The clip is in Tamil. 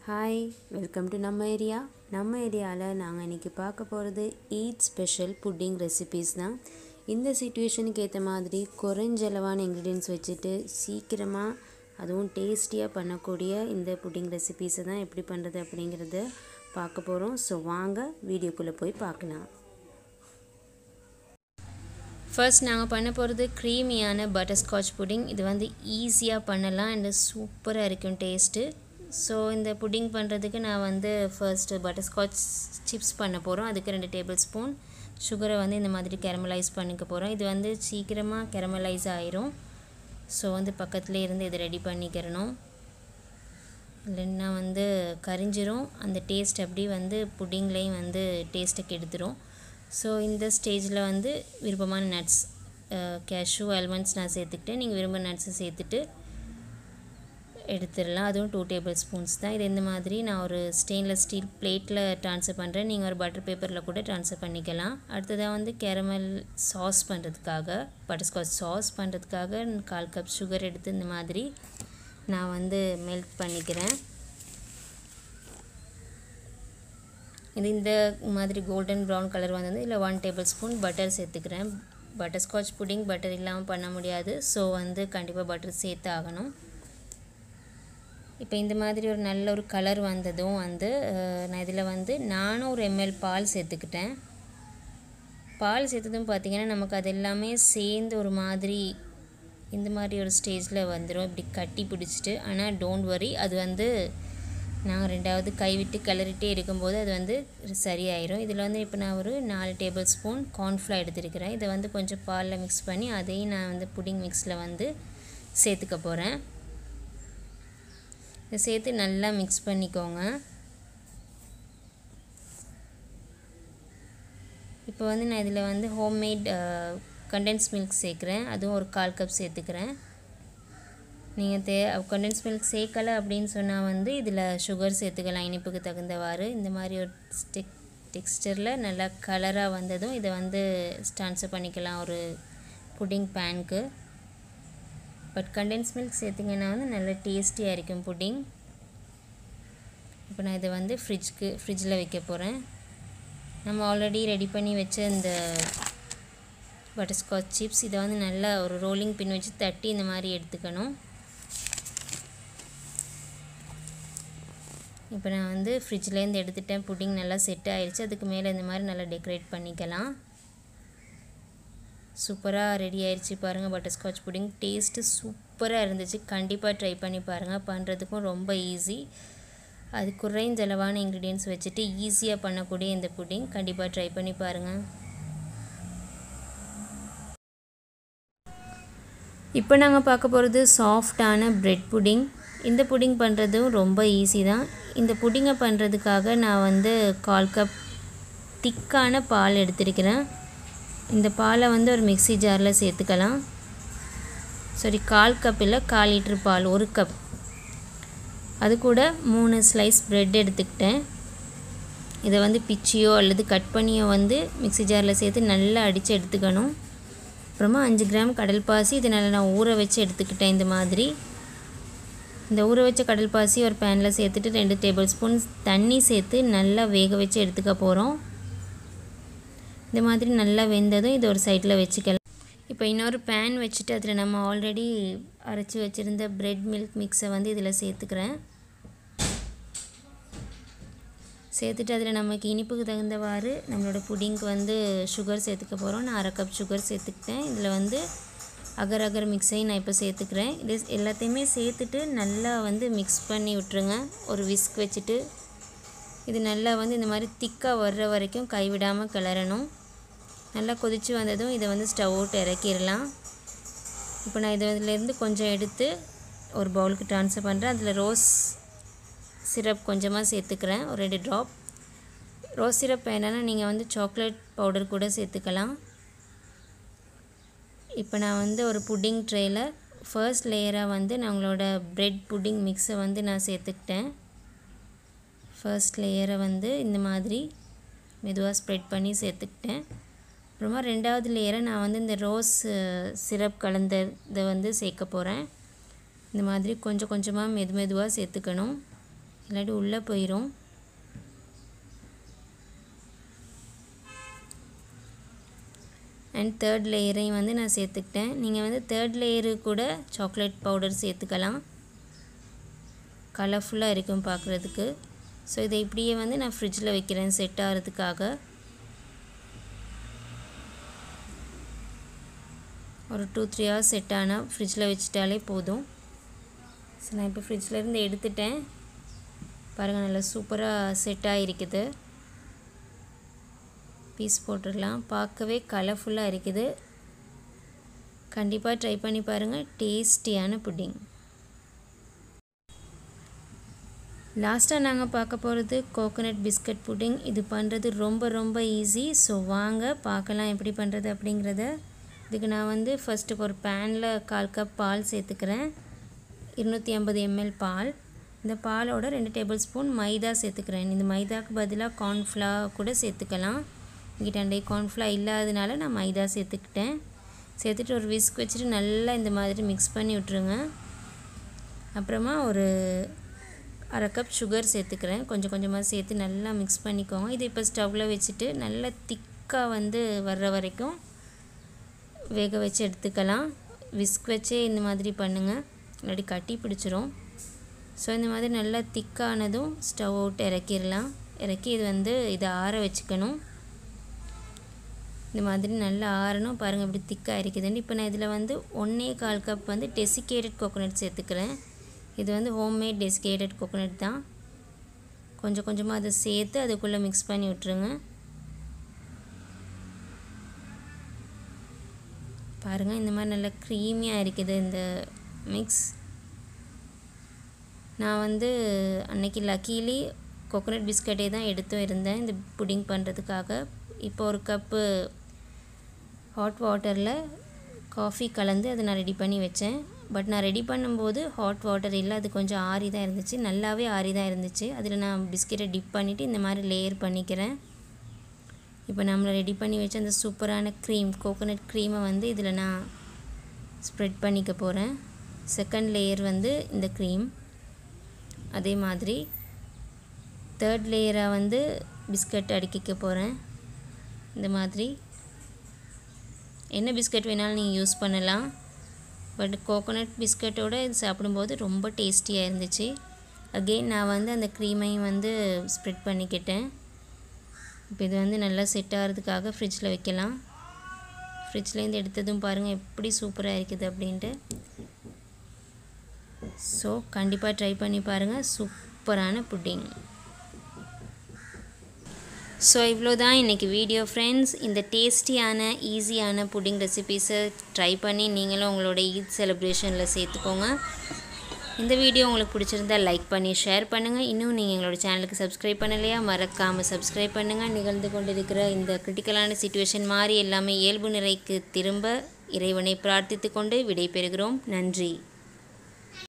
ஹாய், வெல்கம் டு நம்ம ஏரியா. நம்ம ஏரியாவில் நாங்கள் இன்றைக்கி பார்க்க போகிறது ஈத் ஸ்பெஷல் புட்டிங் ரெசிபீஸ் தான். இந்த சிச்சுவேஷனுக்கு ஏற்ற மாதிரி குறைஞ்சளவான இன்க்ரீடியன்ஸ் வச்சுட்டு சீக்கிரமாக அதுவும் டேஸ்டியாக பண்ணக்கூடிய இந்த புட்டிங் ரெசிபீஸை தான் எப்படி பண்ணுறது அப்படிங்கிறத பார்க்க போகிறோம். ஸோ வாங்க வீடியோக்குள்ளே போய் பார்க்கலாம். ஃபர்ஸ்ட் நாங்கள் பண்ண போகிறது க்ரீமியான பட்டர்ஸ்காட்ச் புட்டிங். இது வந்து ஈஸியாக பண்ணலாம் அண்ட் சூப்பராக இருக்கும் டேஸ்ட்டு. ஸோ இந்த புட்டிங் பண்ணுறதுக்கு நான் வந்து ஃபர்ஸ்ட்டு பட்டர்ஸ்காட்ச் சிப்ஸ் பண்ண போகிறோம். அதுக்கு 2 டேபிள் ஸ்பூன் சுகரை வந்து இந்த மாதிரி கேரமலைஸ் பண்ணிக்க போகிறோம். இது வந்து சீக்கிரமாக கேரமலைஸ் ஆயிரும். ஸோ வந்து பக்கத்துலேயே இருந்து இதை ரெடி பண்ணிக்கிறணும், இல்லைன்னா வந்து கரிஞ்சிரும். அந்த டேஸ்ட் அப்படி வந்து புட்டிங்லேயும் வந்து டேஸ்ட்டை கெடுத்துரும். ஸோ இந்த ஸ்டேஜில் வந்து விருப்பமான நட்ஸ், கேஷ்யூ, ஆல்மண்ட்ஸ் நான் சேர்த்துக்கிட்டேன். நீங்கள் விரும்ப நட்ஸை சேர்த்துட்டு எடுத்துடலாம். அதுவும் 2 டேபிள் ஸ்பூன்ஸ் தான். இது இந்த மாதிரி நான் ஒரு ஸ்டெயின்லெஸ் ஸ்டீல் பிளேட்டில் ட்ரான்ஸ்ஃபர் பண்ணுறேன். நீங்கள் ஒரு பட்டர் பேப்பரில் கூட ட்ரான்ஸ்ஃபர் பண்ணிக்கலாம். அடுத்ததாக வந்து கேரமல் சாஸ் பண்ணுறதுக்காக, பட்டர்ஸ்காட்ச் சாஸ் பண்ணுறதுக்காக 1/4 கப் சுகர் எடுத்து இந்த மாதிரி நான் வந்து மெல்ட் பண்ணிக்கிறேன். இது இந்த மாதிரி கோல்டன் ப்ரௌன் கலர் வந்தது. இதில் 1 டேபிள் ஸ்பூன் பட்டர் சேர்த்துக்கிறேன். பட்டர்ஸ்காட்ச் புட்டிங் பட்டர் இல்லாமல் பண்ண முடியாது. ஸோ வந்து கண்டிப்பாக பட்டர் சேர்த்து ஆகணும். இப்போ இந்த மாதிரி ஒரு நல்ல ஒரு கலர் வந்ததும் வந்து நான் இதில் வந்து 400 ml பால் சேர்த்துக்கிட்டேன். பால் சேர்த்ததும் பார்த்திங்கன்னா நமக்கு அது எல்லாமே சேர்ந்து ஒரு மாதிரி இந்த மாதிரி ஒரு ஸ்டேஜில் வந்துடும், இப்படி கட்டி பிடிச்சிட்டு. ஆனால் டோன்ட் வரி, அது வந்து நாங்கள் 2வது கைவிட்டு கிளறிட்டே இருக்கும்போது அது வந்து சரியாயிரும். இதில் வந்து இப்போ நான் ஒரு 4 டேபிள் ஸ்பூன் கார்ன்ஃப்ளவர் எடுத்துருக்கிறேன். இதை வந்து கொஞ்சம் பாலில் மிக்ஸ் பண்ணி அதையும் நான் வந்து புட்டிங் மிக்ஸில் வந்து சேர்த்துக்க போகிறேன். இதை சேர்த்து நல்லா மிக்ஸ் பண்ணிக்கோங்க. இப்போ வந்து நான் இதில் வந்து ஹோம்மேட் கண்டென்ஸ் மில்க் சேர்க்குறேன். அதுவும் ஒரு 1/4 கப் சேர்த்துக்கிறேன். நீங்கள் கண்டென்ஸ் மில்க் சேர்க்கலை அப்படின்னு சொன்னால் வந்து இதில் சுகர் சேர்த்துக்கலாம் இனிப்புக்கு தகுந்தவாறு. இந்த மாதிரி ஒரு டெக்ஸ்டரில் நல்லா கலராக வந்ததும் இதை வந்து ட்ரான்ஸ்ஃபர் பண்ணிக்கலாம் ஒரு புட்டிங் பேனுக்கு. பட் கண்டென்ஸ் மில்க் சேர்த்திங்கன்னா வந்து நல்ல டேஸ்டியாக இருக்கும் புட்டிங். இப்போ நான் இதை வந்து ஃப்ரிட்ஜில் வைக்க போகிறேன். நம்ம ஆல்ரெடி ரெடி பண்ணி வச்ச இந்த பட்டர்ஸ்காட்ச் சிப்ஸ், இதை வந்து நல்லா ஒரு ரோலிங் பின் வச்சு தட்டி இந்த மாதிரி எடுத்துக்கணும். இப்போ நான் வந்து ஃப்ரிட்ஜ்லேருந்து எடுத்துட்டேன். புட்டிங் நல்லா செட் ஆகிடுச்சு. அதுக்கு மேலே இந்த மாதிரி நல்லா டெக்கரேட் பண்ணிக்கலாம். சூப்பராக ரெடி ஆயிடுச்சு பாருங்கள். பட்டர்ஸ்காட்ச் புட்டிங் டேஸ்ட்டு சூப்பராக இருந்துச்சு. கண்டிப்பாக ட்ரை பண்ணி பாருங்கள். பண்ணுறதுக்கும் ரொம்ப ஈஸி. அது குறைஞ்சளவான இன்க்ரீடியன்ஸ் வச்சுட்டு ஈஸியாக பண்ணக்கூடிய இந்த புட்டிங் கண்டிப்பாக ட்ரை பண்ணி பாருங்கள். இப்போ நாங்கள் பார்க்க போகிறது சாஃப்டான பிரெட் புட்டிங். இந்த புட்டிங் பண்ணுறதும் ரொம்ப ஈஸி தான். இந்த புட்டிங்கை பண்ணுறதுக்காக நான் வந்து 1/4 கப் திக்கான பால் எடுத்துருக்கிறேன். இந்த பாலை வந்து ஒரு மிக்ஸி ஜாரில் சேர்த்துக்கலாம். 1/4 கப் இல்லை, 1/4 லிட்டர் பால், 1 கப். அது கூட 3 ஸ்லைஸ் ப்ரெட் எடுத்துக்கிட்டேன். இதை வந்து பிச்சியோ அல்லது கட் பண்ணியோ வந்து மிக்ஸி ஜாரில் சேர்த்து நல்லா அடித்து எடுத்துக்கணும். அப்புறமா 5 கிராம் கடல் பாசி, இதை நல்லா நான் ஊற வச்சு எடுத்துக்கிட்டேன். இந்த மாதிரி இந்த ஊற வச்ச கடல் பாசி ஒரு பேனில் சேர்த்துட்டு 2 டேபிள் ஸ்பூன் தண்ணி சேர்த்து நல்லா வேக வச்சு எடுத்துக்க போகிறோம். இந்த மாதிரி நல்லா வெந்ததும் இதை ஒரு சைடில் வச்சுக்கலாம். இப்போ இன்னொரு பேன் வச்சுட்டு அதில் நம்ம ஆல்ரெடி அரைச்சி வச்சுருந்த பிரெட் மில்க் மிக்ஸை வந்து இதில் சேர்த்துக்கிறேன். சேர்த்துட்டு அதில் நமக்கு இனிப்புக்கு தகுந்தவாறு நம்மளோட புட்டிங்க்கு வந்து சுகர் சேர்த்துக்க போகிறோம். நான் 1/2 கப் சுகர் சேர்த்துக்கிட்டேன். இதில் வந்து அகர் அகர் மிக்ஸையும் நான் இப்போ சேர்த்துக்கிறேன். இது எல்லாத்தையுமே சேர்த்துட்டு நல்லா வந்து மிக்ஸ் பண்ணி விட்டுருங்க ஒரு விஸ்க் வச்சுட்டு. இது நல்லா வந்து இந்த மாதிரி திக்காக வர்ற வரைக்கும் கைவிடாமல் கிளறணும். நல்லா கொதித்து வந்ததும் இதை வந்து ஸ்டவ் அவுட் இறக்கிடலாம். இப்போ நான் இதிலேருந்து கொஞ்சம் எடுத்து ஒரு பவுலுக்கு ட்ரான்ஸ்ஃபர் பண்ணுறேன். அதில் ரோஸ் சிரப் கொஞ்சமாக சேர்த்துக்கிறேன், ஒரு 2 ட்ராப். ரோஸ் சிரப் வேணான்னா நீங்கள் வந்து சாக்லேட் பவுடர் கூட சேர்த்துக்கலாம். இப்போ நான் வந்து ஒரு புட்டிங் ட்ரேயில் ஃபர்ஸ்ட் லேயராக வந்து நம்மளோட பிரெட் புட்டிங் மிக்ஸை வந்து நான் சேர்த்துக்கிட்டேன். ஃபர்ஸ்ட் லேயரை வந்து இந்த மாதிரி மெதுவாக ஸ்ப்ரெட் பண்ணி சேர்த்துக்கிட்டேன். அப்புறமா 2வது லேயரை நான் வந்து இந்த ரோஸ் சிரப் கலந்ததை வந்து சேர்க்க போகிறேன். இந்த மாதிரி கொஞ்சம் கொஞ்சமாக மெதுவாக சேர்த்துக்கணும். இல்லாட்டி உள்ளே போயிடும். அண்ட் தேர்ட் லேயரையும் வந்து நான் சேர்த்துக்கிட்டேன். நீங்கள் வந்து தேர்ட் லேயரு கூட சாக்லேட் பவுடர் சேர்த்துக்கலாம், கலர்ஃபுல்லாக இருக்கும் பார்க்குறதுக்கு. ஸோ இதை இப்படியே வந்து நான் ஃப்ரிட்ஜில் வைக்கிறேன் செட் ஆகிறதுக்காக. ஒரு 2-3 ஹவர்ஸ் செட் ஆனால் ஃப்ரிட்ஜில் வச்சுட்டாலே போதும். ஸோ நான் இப்போ ஃப்ரிட்ஜிலேருந்து எடுத்துட்டேன். பாருங்கள் நல்லா சூப்பராக செட் ஆகிருக்குது. பீஸ் போட்டுடலாம். பார்க்கவே கலர்ஃபுல்லாக இருக்குது. கண்டிப்பாக ட்ரை பண்ணி பாருங்கள். டேஸ்டியான புட்டிங். லாஸ்ட்டாக நாங்கள் பார்க்க போகிறது கோகோனட் பிஸ்கட் புட்டிங். இது பண்ணுறது ரொம்ப ரொம்ப ஈஸி. ஸோ வாங்க பார்க்கலாம் எப்படி பண்ணுறது அப்படிங்கிறத. இதுக்கு நான் வந்து ஃபஸ்ட்டு ஒரு பேனில் 1/4 கப் பால் சேர்த்துக்கிறேன். 250 ml பால். இந்த பாலோட 2 டேபிள் ஸ்பூன் மைதா சேர்த்துக்கிறேன். இந்த மைதாவுக்கு பதிலாக கார்ன்ஃப்ளவர் கூட சேர்த்துக்கலாம். இங்கிட்ட கார்ன்ஃப்ளவர் இல்லாததுனால நான் மைதா சேர்த்துக்கிட்டேன். சேர்த்துட்டு ஒரு விஸ்க் வச்சுட்டு நல்லா இந்த மாதிரி மிக்ஸ் பண்ணி விட்ருங்க. அப்புறமா ஒரு 1/2 கப் சுகர் சேர்த்துக்கிறேன். கொஞ்சம் கொஞ்சமாக சேர்த்து நல்லா மிக்ஸ் பண்ணிக்கோங்க. இது இப்போ ஸ்டவ்வில் வச்சுட்டு நல்லா திக்காக வந்து வர்ற வரைக்கும் வேக வச்சு எடுத்துக்கலாம். விஸ்க் வச்சே இந்த மாதிரி பண்ணுங்கள், இல்லாட்டி கட்டி பிடிச்சிரும். ஸோ இந்த மாதிரி நல்லா திக்கானதும் ஸ்டவ் அவுட் இறக்கிடலாம். இறக்கி இதை ஆற வச்சுக்கணும். இந்த மாதிரி நல்லா ஆறணும். பாருங்கள் இப்படி திக்காக இருக்குதுன்னு. இப்போ நான் இதில் வந்து 1/4 கப் வந்து டெசிகேட்டட் கோகோனட் சேர்த்துக்கிறேன். இது வந்து ஹோம்மேட் டெசிகேட்டட் கோகோனட் தான். கொஞ்சம் கொஞ்சமாக அதை சேர்த்து அதுக்குள்ளே மிக்ஸ் பண்ணி விட்ருங்க. பாருங்கள் இந்த மாதிரி நல்லா க்ரீமியாக இருக்குது இந்த மிக்ஸ். நான் வந்து அன்றைக்கி லக்கீலி கோகோனட் பிஸ்கட்டே தான் எடுத்து இருந்தேன் இந்த புட்டிங் பண்ணுறதுக்காக. இப்போ ஒரு கப்பு ஹாட் வாட்டரில் காஃபி கலந்து அதை நான் ரெடி பண்ணி வச்சேன். பட் நான் ரெடி பண்ணும்போது ஹாட் வாட்டர் இல்லை, அது கொஞ்சம் ஆறி தான் இருந்துச்சு, நல்லாவே ஆறி தான் இருந்துச்சு. அதில் நான் பிஸ்கெட்டை டிப் பண்ணிவிட்டு இந்த மாதிரி லேயர் பண்ணிக்கிறேன். இப்போ நம்மளை ரெடி பண்ணி வச்ச அந்த சூப்பரான க்ரீம், கோகோனட் க்ரீமை வந்து இதில் நான் ஸ்ப்ரெட் பண்ணிக்க போகிறேன். செகண்ட் லேயர் வந்து இந்த க்ரீம். அதே மாதிரி தேர்ட் லேயராக வந்து பிஸ்கட் அடுக்கிக்க போகிறேன். இந்த மாதிரி என்ன பிஸ்கட் வேணாலும் நீங்கள் யூஸ் பண்ணலாம். பட் கோகோனட் பிஸ்கட்டோடு இது சாப்பிடும்போது ரொம்ப டேஸ்டியாக இருந்துச்சு. அகெயின் நான் வந்து அந்த க்ரீமையும் வந்து ஸ்ப்ரெட் பண்ணிக்கிட்டேன். இப்போ இது வந்து நல்லா செட் ஆகிறதுக்காக ஃப்ரிட்ஜில் வைக்கலாம். ஃப்ரிட்ஜ்லேருந்து எடுத்ததும் பாருங்கள் எப்படி சூப்பராக இருக்குது அப்படின்ட்டு. ஸோ கண்டிப்பாக ட்ரை பண்ணி பாருங்கள். சூப்பரான புட்டிங். ஸோ இவ்வளோ தான் இன்றைக்கி வீடியோ ஃப்ரெண்ட்ஸ். இந்த டேஸ்டியான ஈஸியான புட்டிங் ரெசிபீஸை ட்ரை பண்ணி நீங்களும் உங்களோட ஈத் செலிப்ரேஷனில் சேர்த்துக்கோங்க. இந்த வீடியோ உங்களுக்கு பிடிச்சிருந்தால் லைக் பண்ணி ஷேர் பண்ணுங்கள். இன்னும் நீங்கள் எங்களோட சேனலுக்கு சப்ஸ்கிரைப் பண்ணலையா, மறக்காமல் சப்ஸ்கிரைப் பண்ணுங்கள். நிகழ்ந்து கொண்டிருக்கிற இந்த கிரிட்டிக்கலான சிச்சுவேஷன் மாதிரி எல்லாமே இயல்பு நிலைக்கு திரும்ப இறைவனை பிரார்த்தித்து கொண்டு விடைபெறுகிறோம். நன்றி.